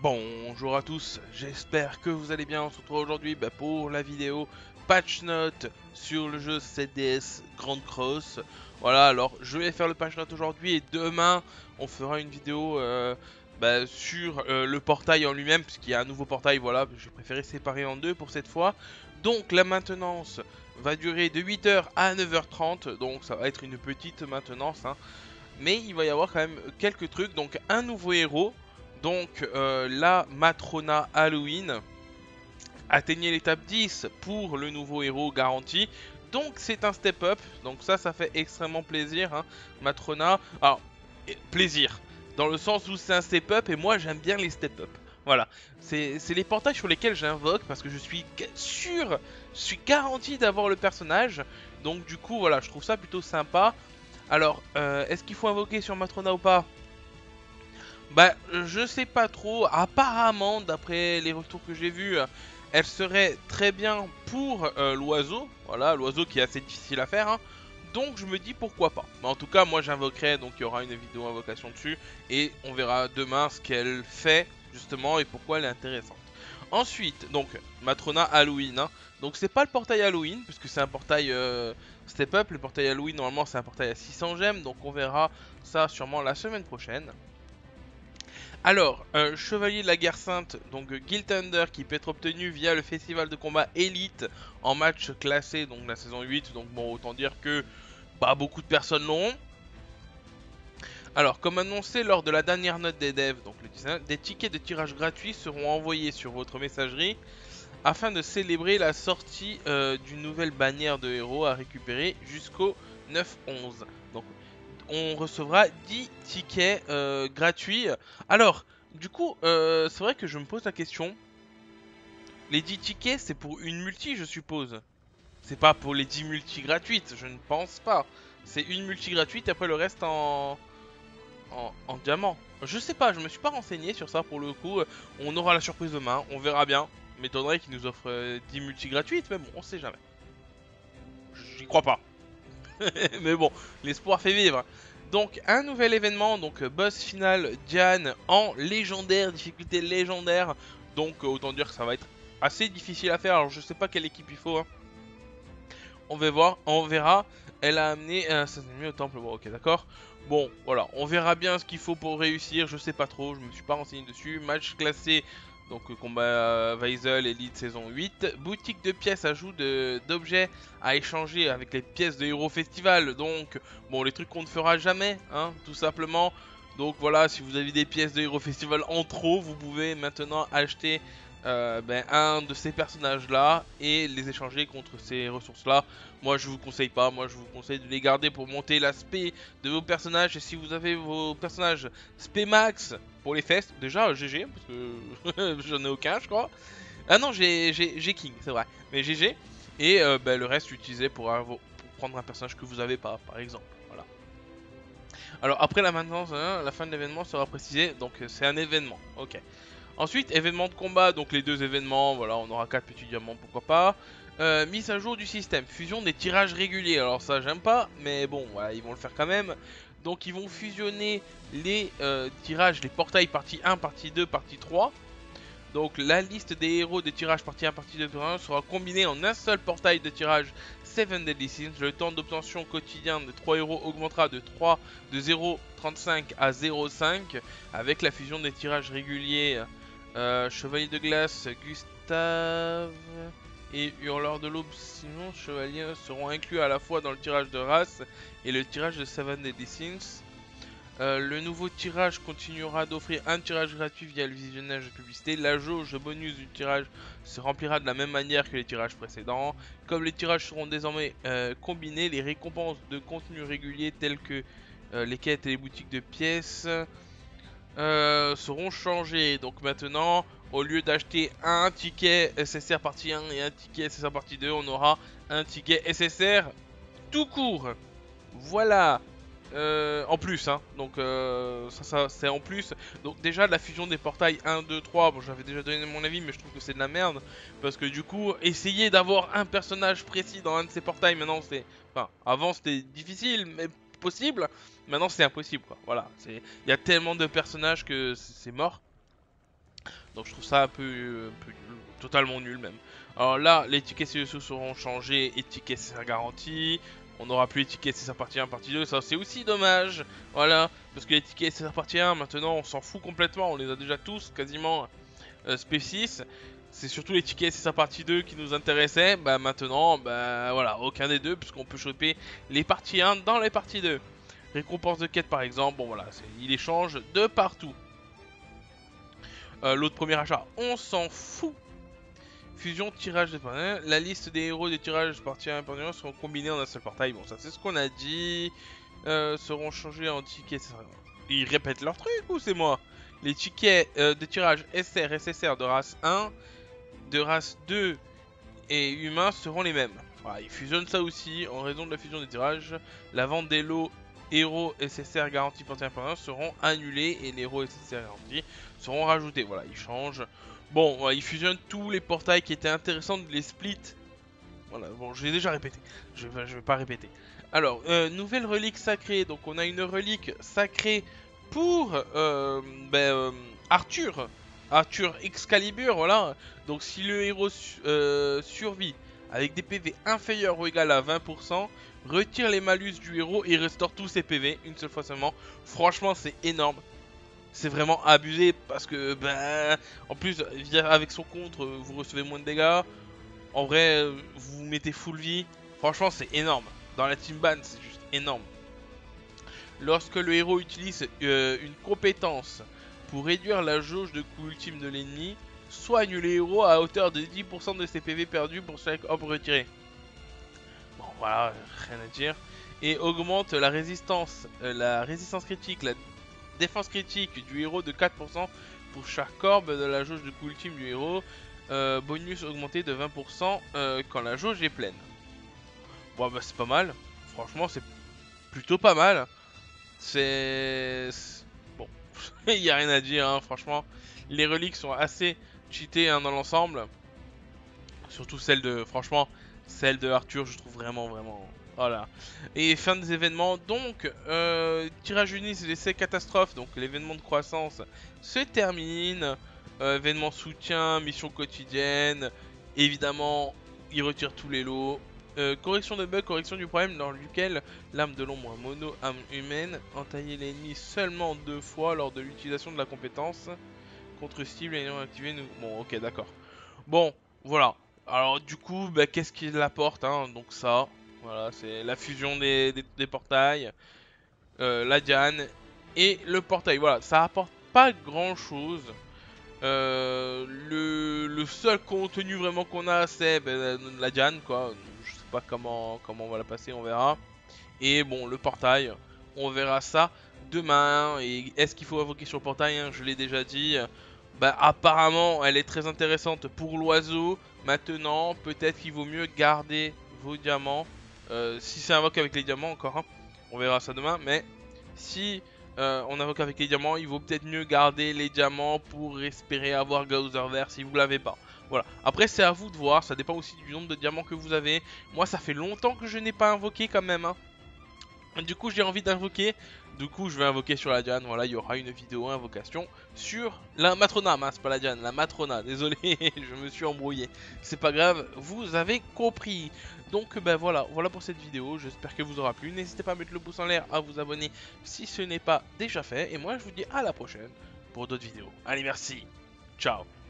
Bonjour à tous, j'espère que vous allez bien. On se retrouve aujourd'hui pour la vidéo patch note sur le jeu 7DS Grand Cross. Voilà, alors je vais faire le patch note aujourd'hui et demain on fera une vidéo sur le portail en lui-même, puisqu'il y a un nouveau portail. Voilà, j'ai préféré séparer en deux pour cette fois. Donc la maintenance va durer de 8h à 9h30, donc ça va être une petite maintenance, hein. Mais il va y avoir quand même quelques trucs. Donc un nouveau héros. Donc la Matrona Halloween. Atteignez l'étape 10 pour le nouveau héros garanti. Donc c'est un step up. Donc ça fait extrêmement plaisir, hein. Matrona. Alors, plaisir. Dans le sens où c'est un step up et moi j'aime bien les step up. Voilà. C'est les portails sur lesquels j'invoque parce que je suis sûr, je suis garanti d'avoir le personnage. Donc du coup voilà, je trouve ça plutôt sympa. Alors, est-ce qu'il faut invoquer sur Matrona ou pas? Bah, je sais pas trop. Apparemment, d'après les retours que j'ai vus, elle serait très bien pour l'oiseau. Voilà, l'oiseau qui est assez difficile à faire, hein. Donc, je me dis pourquoi pas. Mais en tout cas, moi j'invoquerai, donc il y aura une vidéo invocation dessus. Et on verra demain ce qu'elle fait, justement, et pourquoi elle est intéressante. Ensuite, donc, Matrona Halloween, hein. Donc, c'est pas le portail Halloween, puisque c'est un portail Step Up. Le portail Halloween, normalement, c'est un portail à 600 gemmes. Donc, on verra ça sûrement la semaine prochaine. Alors, Chevalier de la Guerre Sainte, donc Guild Thunder, qui peut être obtenu via le festival de combat Elite en match classé, donc la saison 8. Donc bon, autant dire que pas beaucoup de personnes l'auront. Alors, comme annoncé lors de la dernière note des devs, donc le 19, des tickets de tirage gratuits seront envoyés sur votre messagerie afin de célébrer la sortie d'une nouvelle bannière de héros à récupérer jusqu'au 9-11. Donc on recevra 10 tickets gratuits. Alors, du coup, c'est vrai que je me pose la question. Les 10 tickets, c'est pour une multi, je suppose. C'est pas pour les 10 multi gratuites, je ne pense pas. C'est une multi gratuite et après le reste en diamant. Je sais pas, je me suis pas renseigné sur ça pour le coup. On aura la surprise demain, on verra bien. M'étonnerait qu'ils nous offrent 10 multi gratuites, mais bon, on sait jamais. J'y crois pas. Mais bon, l'espoir fait vivre. Donc un nouvel événement, donc boss final Diane en légendaire, difficulté légendaire. Donc autant dire que ça va être assez difficile à faire. Alors je sais pas quelle équipe il faut, hein. On va voir, on verra. Elle a amené sa ennemie au temple. Bon, ok, d'accord. Bon, voilà, on verra bien ce qu'il faut pour réussir. Je sais pas trop, je me suis pas renseigné dessus. Match classé, donc combat Weisel Elite saison 8. Boutique de pièces, ajout d'objets à échanger avec les pièces de Hero Festival. Donc, bon, les trucs qu'on ne fera jamais, hein, tout simplement. Donc voilà, si vous avez des pièces de Hero Festival en trop, vous pouvez maintenant acheter un de ces personnages là et les échanger contre ces ressources là. Moi je vous conseille pas, moi je vous conseille de les garder pour monter l'aspect de vos personnages. Et si vous avez vos personnages spé max pour les fesses, déjà GG parce que j'en ai aucun je crois. Ah non, j'ai King, c'est vrai, mais GG. Et le reste utilisé pour prendre un personnage que vous avez pas, par exemple. Voilà. Alors après la maintenance, hein, la fin de l'événement sera précisée, donc c'est un événement, ok. Ensuite, événement de combat, donc les deux événements, voilà, on aura 4 petits diamants, pourquoi pas. Mise à jour du système, fusion des tirages réguliers. Alors ça, j'aime pas, mais bon, voilà, ils vont le faire quand même. Donc ils vont fusionner les tirages, les portails partie 1, partie 2, partie 3. Donc la liste des héros des tirages partie 1, partie 2, partie 1 sera combinée en un seul portail de tirage 7 Deadly Sins. Le temps d'obtention quotidien des 3 héros augmentera de 0,35 à 0,5 avec la fusion des tirages réguliers. Chevalier de glace, Gustave et Hurleur de l'aube, sinon chevaliers seront inclus à la fois dans le tirage de race et le tirage de Seven Deadly Sins. Le nouveau tirage continuera d'offrir un tirage gratuit via le visionnage de publicité. La jauge bonus du tirage se remplira de la même manière que les tirages précédents. Comme les tirages seront désormais combinés, les récompenses de contenu régulier telles que les quêtes et les boutiques de pièces seront changées. Donc maintenant, au lieu d'acheter un ticket SSR partie 1 et un ticket SSR partie 2, on aura un ticket SSR tout court. Voilà. En plus, hein. Donc ça c'est en plus. Donc déjà la fusion des portails 1, 2, 3, bon j'avais déjà donné mon avis mais je trouve que c'est de la merde. Parce que du coup, essayer d'avoir un personnage précis dans un de ces portails, maintenant c'est... Enfin, avant c'était difficile mais possible. Maintenant c'est impossible quoi. Voilà, il y a tellement de personnages que c'est mort. Donc je trouve ça un peu nul, totalement nul même. Alors là, les tickets CSO seront changés et tickets CSR garantis. On n'aura plus les tickets CSR partie 1, partie 2, ça c'est aussi dommage. Voilà, parce que les tickets CSR partie 1, maintenant on s'en fout complètement, on les a déjà tous quasiment Sp6. C'est surtout les tickets CSR partie 2 qui nous intéressaient. Bah maintenant, bah voilà, aucun des deux, puisqu'on peut choper les parties 1 dans les parties 2. Récompense de quête par exemple, bon voilà, il échange de partout. L'autre premier achat, on s'en fout. Fusion, tirage de portail. La liste des héros des tirages partie 1 et partie 1 seront combinés en un seul portail. Bon, ça c'est ce qu'on a dit. Seront changés en tickets. Ils répètent leur truc ou c'est moi? Les tickets de tirage SR, SSR de race 1, de race 2 et humain seront les mêmes. Voilà, ils fusionnent ça aussi en raison de la fusion des tirages. La vente des lots héros SSR garantis partie 1 et partie 1 seront annulés et les héros SSR garantis seront rajoutés. Voilà, ils changent. Bon, ils fusionnent tous les portails qui étaient intéressants de les split. Voilà, bon, j'ai déjà répété. Je vais pas répéter. Alors, nouvelle relique sacrée. Donc, on a une relique sacrée pour Arthur. Arthur Excalibur, voilà. Donc, si le héros survit avec des PV inférieurs ou égal à 20%, retire les malus du héros et restaure tous ses PV une seule fois seulement. Franchement, c'est énorme. C'est vraiment abusé parce que, ben, en plus, avec son contre, vous recevez moins de dégâts. En vrai, vous vous mettez full vie. Franchement, c'est énorme. Dans la team ban, c'est juste énorme. Lorsque le héros utilise une compétence pour réduire la jauge de coup ultime de l'ennemi, soigne le héros à hauteur de 10% de ses PV perdus pour chaque orbe retiré. Bon, voilà, rien à dire. Et augmente la résistance critique, la défense critique du héros de 4% pour chaque orbe de la jauge de coup ultime du héros. Bonus augmenté de 20% quand la jauge est pleine. Bon bah c'est pas mal. Franchement c'est plutôt pas mal. C'est... Bon, il n'y a rien à dire hein, franchement. Les reliques sont assez cheatées hein, dans l'ensemble. Surtout celle de... Franchement, celle de Arthur je trouve vraiment... Voilà. Et fin des événements, donc, tirage uni, c'est l'essai catastrophe, donc l'événement de croissance se termine. Événement soutien, mission quotidienne, évidemment, il retire tous les lots. Correction de bug, correction du problème dans lequel l'âme de l'ombre mono, âme humaine, entaillait l'ennemi seulement 2 fois lors de l'utilisation de la compétence. Contre cible ayant activé, nous... Bon, ok, d'accord. Bon, voilà. Alors du coup, bah, qu'est-ce qu'il apporte hein? Donc ça, voilà, c'est la fusion des portails, la Diane et le portail. Voilà, ça apporte pas grand-chose. Le seul contenu vraiment qu'on a, c'est la Diane, quoi. Je sais pas comment on va la passer, on verra. Et bon, le portail, on verra ça demain. Et est-ce qu'il faut invoquer sur le portail hein? Je l'ai déjà dit. Bah apparemment elle est très intéressante pour l'oiseau. Maintenant peut-être qu'il vaut mieux garder vos diamants. Si c'est invoque avec les diamants encore hein, on verra ça demain. Mais si on invoque avec les diamants, il vaut peut-être mieux garder les diamants pour espérer avoir Gauser vert si vous l'avez pas. Voilà, après c'est à vous de voir, ça dépend aussi du nombre de diamants que vous avez. Moi ça fait longtemps que je n'ai pas invoqué quand même hein. Du coup j'ai envie d'invoquer. Du coup je vais invoquer sur la Diane. Voilà, il y aura une vidéo invocation sur la Matrona. Mince, pas la Diane, la Matrona. Désolé, je me suis embrouillé. C'est pas grave, vous avez compris. Donc ben voilà pour cette vidéo. J'espère que vous aura plu. N'hésitez pas à mettre le pouce en l'air, à vous abonner si ce n'est pas déjà fait. Et moi je vous dis à la prochaine pour d'autres vidéos. Allez, merci. Ciao.